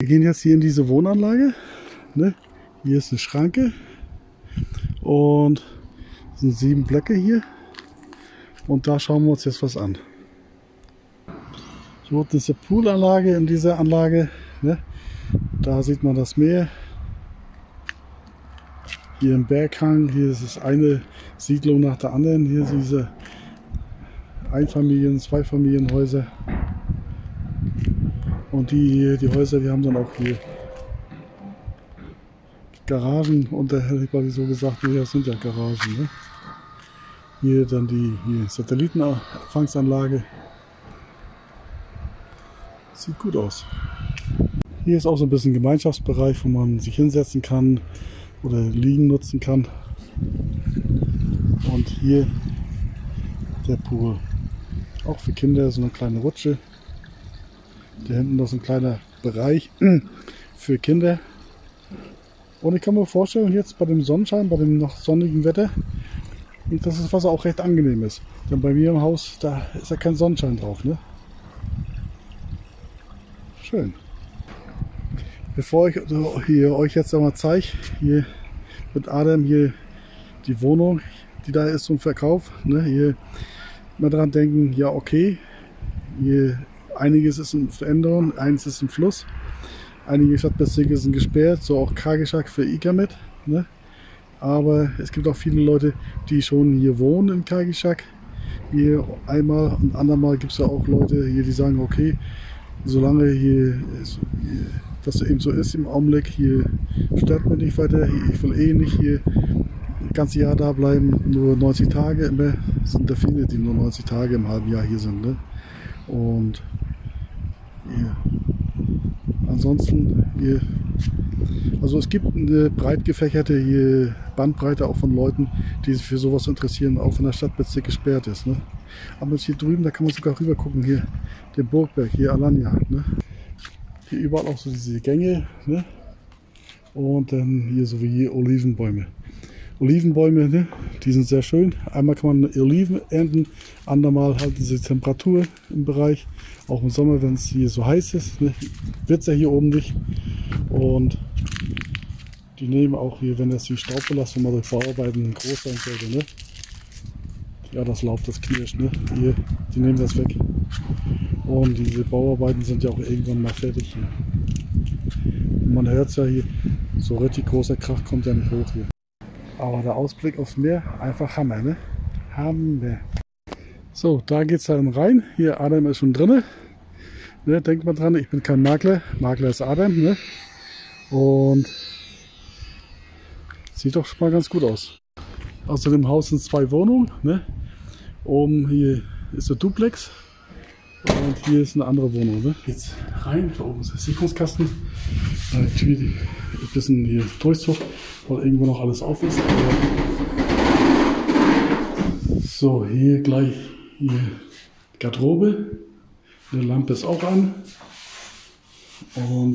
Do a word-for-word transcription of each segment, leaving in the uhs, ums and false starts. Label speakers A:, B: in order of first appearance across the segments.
A: gehen jetzt hier in diese Wohnanlage. Ne? Hier ist eine Schranke und es sind sieben Blöcke hier. Und da schauen wir uns jetzt was an. Hier unten ist eine Poolanlage in dieser Anlage. Ne? Da sieht man das Meer. Hier im Berghang, hier ist es eine Siedlung nach der anderen. Hier sind diese Einfamilien-, Zweifamilienhäuser. Und die, die Häuser, die haben dann auch hier Garagen. Und da hätte ich mal so gesagt, ja, das sind ja Garagen. Ne? Hier dann die hier Satellitenempfangsanlage. Sieht gut aus. Hier ist auch so ein bisschen Gemeinschaftsbereich, wo man sich hinsetzen kann oder liegen nutzen kann. Und hier der Pool. Auch für Kinder so eine kleine Rutsche. Da hinten noch so ein kleiner Bereich für Kinder. Und ich kann mir vorstellen, jetzt bei dem Sonnenschein, bei dem noch sonnigen Wetter, dass das Wasser auch recht angenehm ist. Denn bei mir im Haus, da ist ja kein Sonnenschein drauf. Ne? Schön. Bevor ich hier euch jetzt einmal zeige, hier mit Adam hier die Wohnung, die da ist zum Verkauf. Ne? Hier mal dran denken, ja okay, hier einiges ist in Veränderung, eins ist im Fluss, einige Stadtbezirke sind gesperrt, so auch Kargischak für Ikamet. Ne? Aber es gibt auch viele Leute, die schon hier wohnen in Kargischak. Hier einmal und andermal gibt es ja auch Leute hier, die sagen, okay, solange hier, hier das eben so ist im Augenblick, hier stört mir nicht weiter, ich will eh nicht hier das ganze Jahr da bleiben, nur neunzig Tage immer, sind da viele, die nur neunzig Tage im halben Jahr hier sind. Ne? Und hier. Ansonsten hier, also es gibt eine breit gefächerte hier Bandbreite auch von Leuten, die sich für sowas interessieren, auch wenn der Stadtbezirk gesperrt ist. Ne? Aber jetzt hier drüben, da kann man sogar rüber gucken, hier den Burgberg, hier Alanya. Ne? Hier überall auch so diese Gänge. Ne? Und dann hier so wie hier Olivenbäume. Olivenbäume, ne? Die sind sehr schön. Einmal kann man Oliven ernten, andermal halten sie Temperatur im Bereich. Auch im Sommer, wenn es hier so heiß ist, ne? Wird es ja hier oben nicht. Und die nehmen auch hier, wenn das die Staubbelastung mal durch Bauarbeiten groß sein sollte, ne? Ja, das Laub, das knirscht, ne? Hier, die nehmen das weg. Und diese Bauarbeiten sind ja auch irgendwann mal fertig hier. Und man hört es ja hier, so richtig großer Krach kommt ja nicht hoch hier. Aber der Ausblick aufs Meer, einfach Hammer, ne? Hammer. So, da geht es dann rein. Hier, Adam ist schon drin. Ne, denkt mal dran, ich bin kein Makler. Makler ist Adam, ne? Und sieht doch schon mal ganz gut aus. Außer dem Haus sind zwei Wohnungen, ne? Oben hier ist der Duplex. Und hier ist eine andere Wohnung, ne? Jetzt rein, da oben ist der Sicherungskasten. Die Tür, die ist ein bisschen hier Durchzug, weil irgendwo noch alles auf ist. So, hier gleich hier Garderobe. Die Lampe ist auch an. Und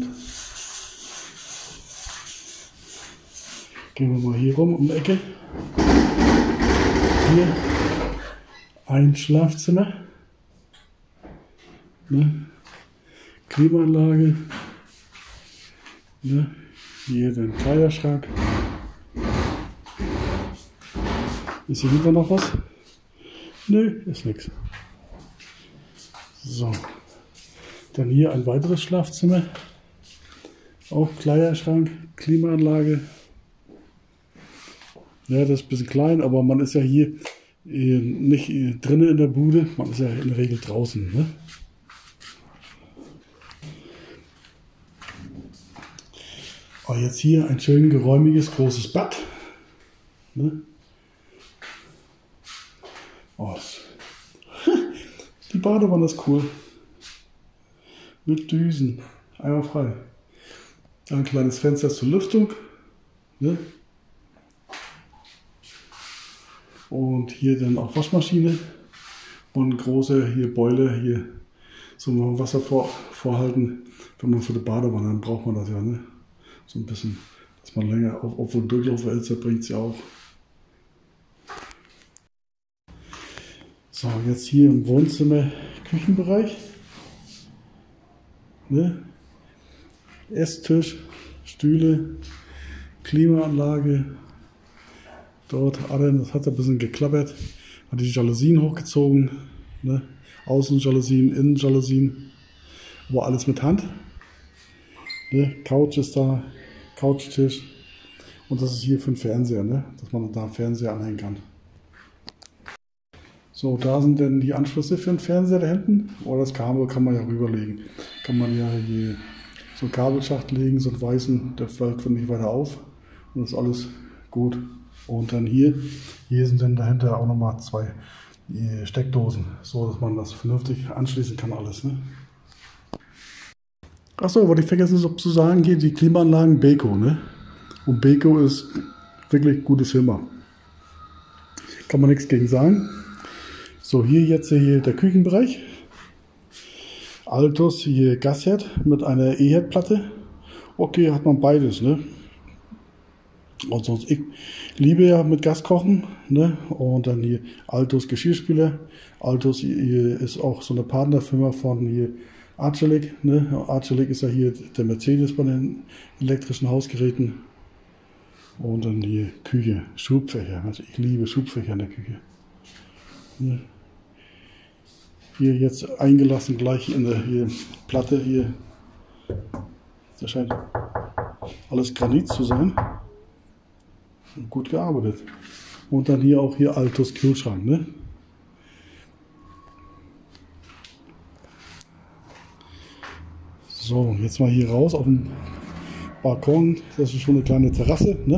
A: gehen wir mal hier rum um die Ecke. Hier ein Schlafzimmer. Ne? Klimaanlage. Ne? Hier den Kleiderschrank. Ist hier hinter noch was? Nö, ist nichts. So. Dann hier ein weiteres Schlafzimmer. Auch Kleiderschrank, Klimaanlage. Ja, das ist ein bisschen klein, aber man ist ja hier nicht drinnen in der Bude, man ist ja in der Regel draußen. Ne? Oh, jetzt hier ein schön geräumiges, großes Bad. Ne? Oh, die Badewanne ist cool. Mit Düsen, einmal frei. Ein kleines Fenster zur Lüftung. Ne? Und hier dann auch Waschmaschine und große hier Beule hier zum Wasser vor, vorhalten, wenn man für die Badewanne, dann braucht man das ja, ne? So ein bisschen, dass man länger, obwohl Durchlauferhitzer bringt es ja auch. So, jetzt hier im Wohnzimmer, Küchenbereich. Ne? Esstisch, Stühle, Klimaanlage. Dort, das hat ein bisschen geklappert, hat die Jalousien hochgezogen, ne? Außenjalousien, Innenjalousien, aber alles mit Hand. Ne? Couch ist da, Couchtisch und das ist hier für den Fernseher, ne? Dass man da einen Fernseher anhängen kann. So, da sind dann die Anschlüsse für den Fernseher da hinten. Oder das Kabel kann man ja rüberlegen. Kann man ja hier so einen Kabelschacht legen, so einen weißen, der fällt nicht weiter auf und das ist alles gut. Und dann hier, hier sind dann dahinter auch nochmal zwei Steckdosen, so dass man das vernünftig anschließen kann alles. Ne? Achso, wollte ich vergessen zu sagen, hier die Klimaanlagen Beko. Ne? Und Beko ist wirklich eine gute Firma. Kann man nichts gegen sagen. So, hier jetzt hier der Küchenbereich. Altus hier Gasherd mit einer E-Herdplatte. Okay, hat man beides. Ne? Und sonst, ich liebe ja mit Gas kochen, ne? Und dann hier Altus Geschirrspüler. Altus hier ist auch so eine Partnerfirma von hier Arçelik, ne? Arçelik ist ja hier der Mercedes bei den elektrischen Hausgeräten. Und dann hier Küche, Schubfächer. Also ich liebe Schubfächer in der Küche. Ne? Hier jetzt eingelassen gleich in der hier Platte hier. Das scheint alles Granit zu sein. Gut gearbeitet. Und dann hier auch hier Altus Kühlschrank. Ne? So, jetzt mal hier raus auf den Balkon. Das ist schon eine kleine Terrasse. Ne?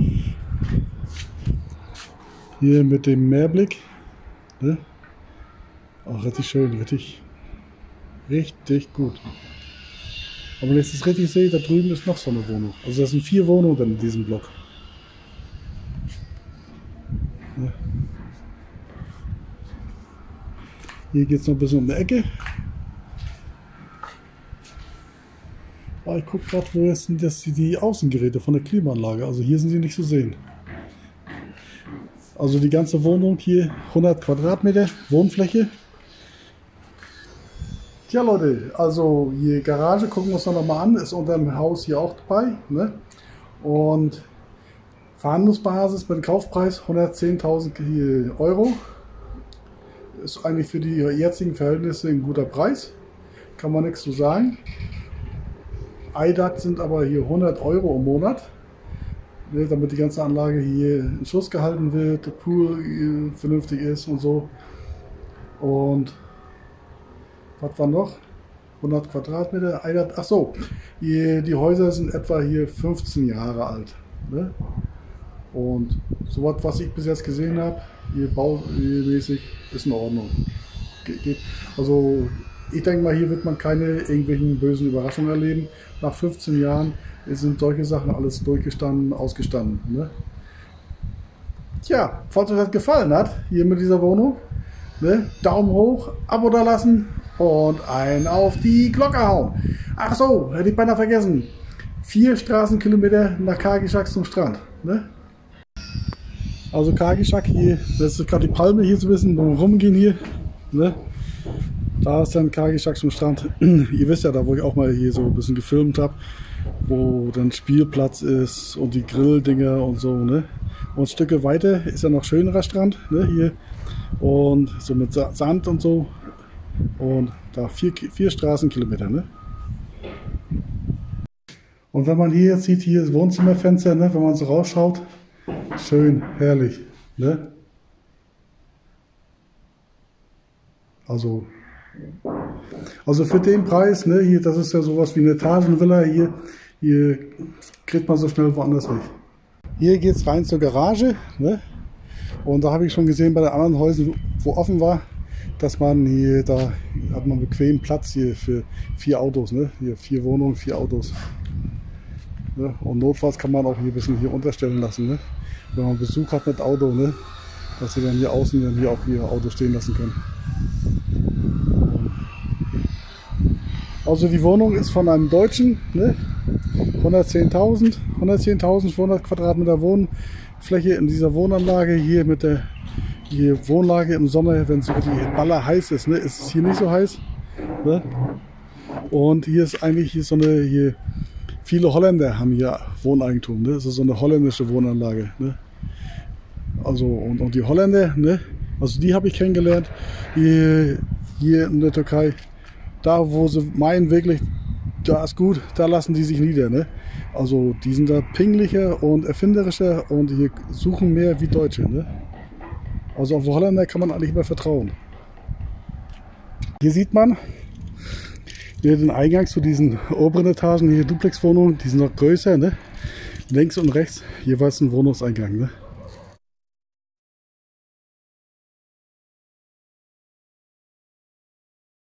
A: Hier mit dem Meerblick. Ne? Auch richtig schön, richtig, richtig gut. Aber wenn ich das richtig sehe, da drüben ist noch so eine Wohnung. Also das sind vier Wohnungen dann in diesem Block. Ja. Hier geht es noch ein bisschen um die Ecke. Aber ich gucke gerade, wo jetzt sind das die Außengeräte von der Klimaanlage. Also hier sind sie nicht zu sehen. Also die ganze Wohnung hier hundert Quadratmeter Wohnfläche. Tja Leute, also die Garage gucken wir uns noch mal an, ist unter dem Haus hier auch dabei. Ne? Und Verhandlungsbasis mit dem Kaufpreis hundertzehntausend Euro. Ist eigentlich für die jetzigen Verhältnisse ein guter Preis. Kann man nichts zu sagen. I D A T sind aber hier hundert Euro im Monat. Ne, damit die ganze Anlage hier in Schuss gehalten wird, der Pool vernünftig ist und so. Und was war noch? hundert Quadratmeter. Achso, die, die Häuser sind etwa hier fünfzehn Jahre alt. Ne? Und so was, was ich bis jetzt gesehen habe, hier baumäßig, ist in Ordnung. Geht. Also ich denke mal, hier wird man keine irgendwelchen bösen Überraschungen erleben. Nach fünfzehn Jahren sind solche Sachen alles durchgestanden, ausgestanden. Ne? Tja, falls euch das gefallen hat, hier mit dieser Wohnung, ne? Daumen hoch, Abo da lassen und ein auf die Glocke hauen. Ach so, hätte ich beinahe vergessen. Vier Straßenkilometer nach Kargischak zum Strand. Ne? Also Kargischak hier, das ist gerade die Palme hier so ein bisschen rumgehen hier. Ne? Da ist dann Kargischak zum Strand. Ihr wisst ja, da wo ich auch mal hier so ein bisschen gefilmt habe, wo dann Spielplatz ist und die Grilldinger und so. Ne? Und Stücke weiter ist ja noch schönerer Strand, ne? Hier. Und so mit Sand und so. Und da vier, vier Straßenkilometer. Ne? Und wenn man hier jetzt sieht, hier ist Wohnzimmerfenster, ne? Wenn man so rausschaut, schön, herrlich. Ne? Also, also für den Preis, ne, hier, das ist ja sowas wie eine Etagenvilla, hier, hier kriegt man so schnell woanders nicht. Hier geht es rein zur Garage, ne? Und da habe ich schon gesehen bei den anderen Häusern, wo offen war, dass man hier, da hat man bequem Platz hier für vier Autos, ne? Hier vier Wohnungen, vier Autos. Ne? Und notfalls kann man auch hier ein bisschen hier unterstellen lassen, ne? Wenn man Besuch hat mit Auto, ne? Dass sie dann hier außen dann hier auch ihr Auto stehen lassen können. Also die Wohnung ist von einem Deutschen, ne? hundertzehntausend, hundertzehntausend für hundert Quadratmeter Wohnfläche in dieser Wohnanlage hier mit der hier Wohnlage im Sommer, wenn es wirklich baller heiß ist, ne? Ist es hier nicht so heiß, ne? Und hier ist eigentlich hier so eine hier viele Holländer haben hier Wohneigentum. Ne? Das ist so eine holländische Wohnanlage. Ne? Also, und, und die Holländer, ne? Also die habe ich kennengelernt hier, hier in der Türkei. Da, wo sie meinen wirklich, da ist gut, da lassen die sich nieder. Ne? Also die sind da pinglicher und erfinderischer und hier suchen mehr wie Deutsche. Ne? Also auf Holländer kann man eigentlich immer vertrauen. Hier sieht man hier den Eingang zu diesen oberen Etagen, hier Duplexwohnungen, die sind noch größer. Ne? Links und rechts jeweils ein Wohnungseingang. Ne?